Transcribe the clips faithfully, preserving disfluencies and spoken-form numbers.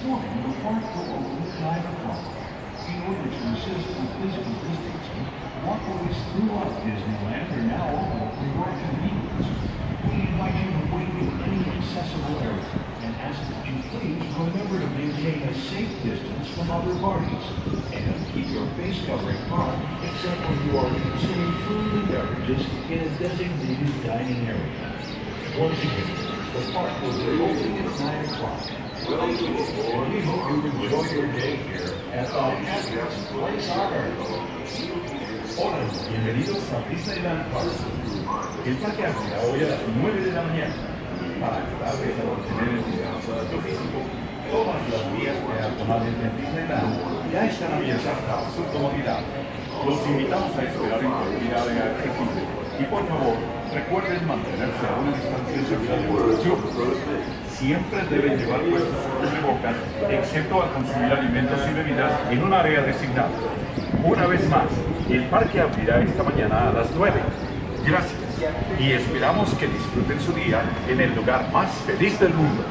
morning, the park will open at nine o'clock. In order to assist with physical distancing, walkways throughout Disneyland are now open for your convenience. We invite you to wait in any accessible area and ask that you please remember to maintain a safe distance from other parties and keep your face covering on except when you are consuming food and beverages in a designated dining area. Once again, the park will be opening at nine o'clock. Well, and we hope you enjoy your day here at our happiest place on earth. Hola, bienvenidos a Disneyland Park. El parque abrirá hoy a las nueve de la mañana. Para ayudarles a mantener el distanciamiento físico, todas las vías peatonales de Disneyland ya están abiertas para su comodidad. Los invitamos a esperar en cualquier área accesible y por favor, recuerden mantenerse a una distancia segura de protección. Siempre deben llevar puestos sus cubrebocas, excepto al consumir alimentos y bebidas en un área designada. Una vez más, el parque abrirá esta mañana a las nueve. Gracias y esperamos que disfruten su día en el lugar más feliz del mundo.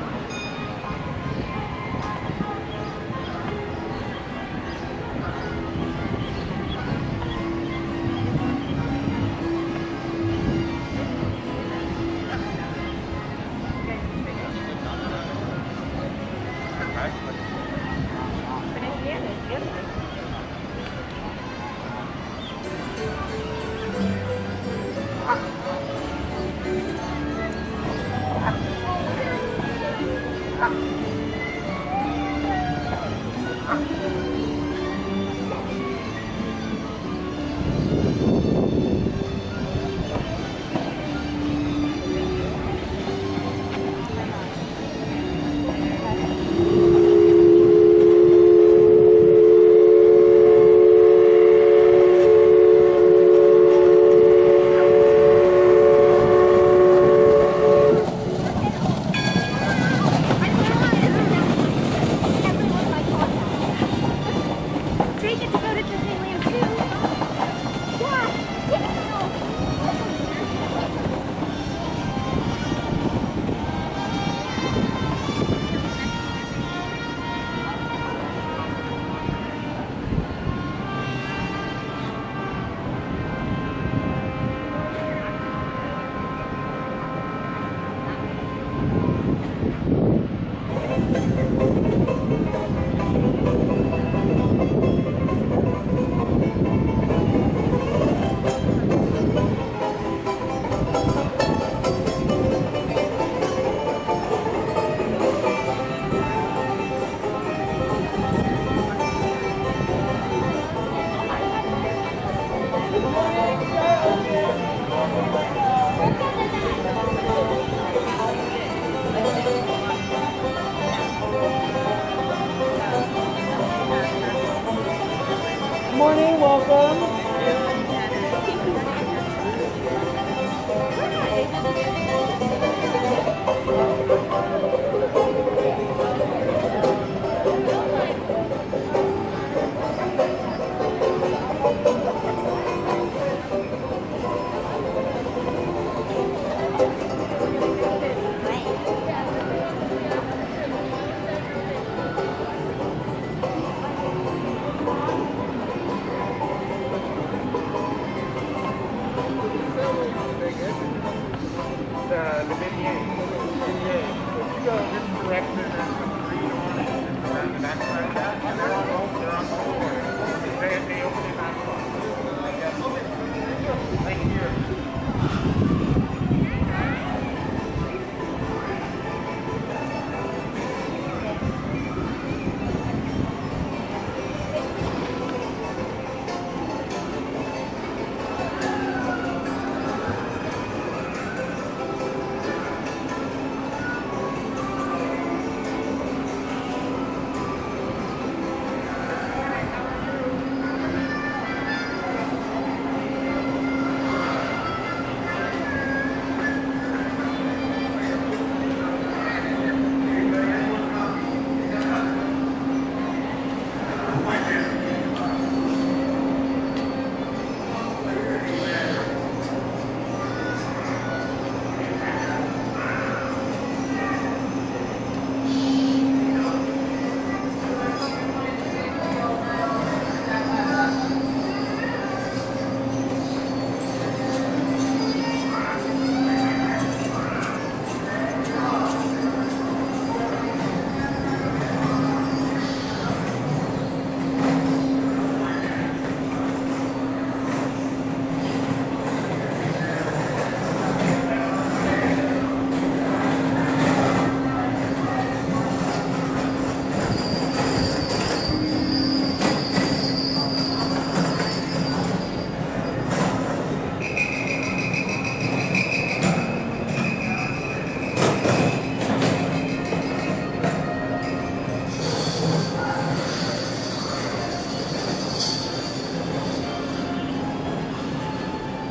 Morning, welcome.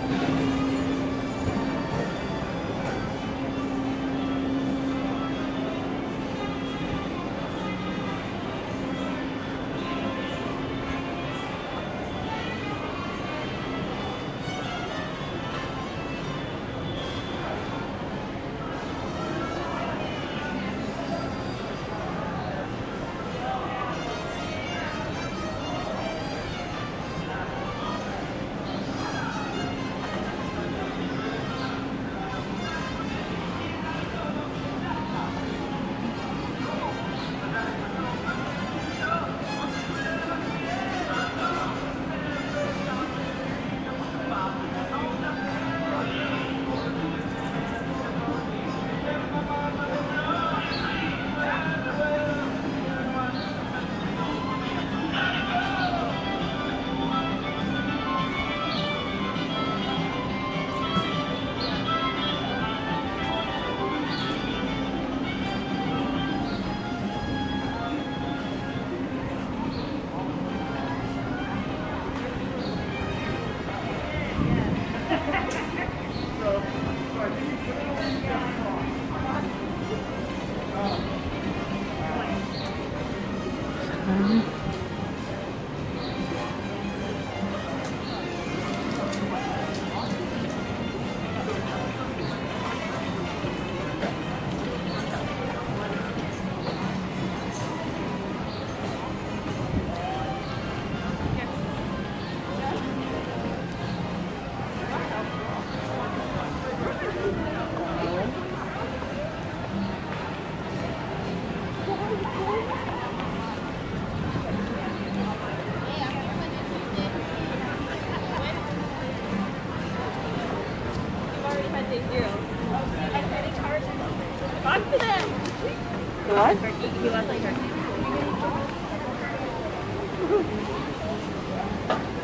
What? He loves like turkey.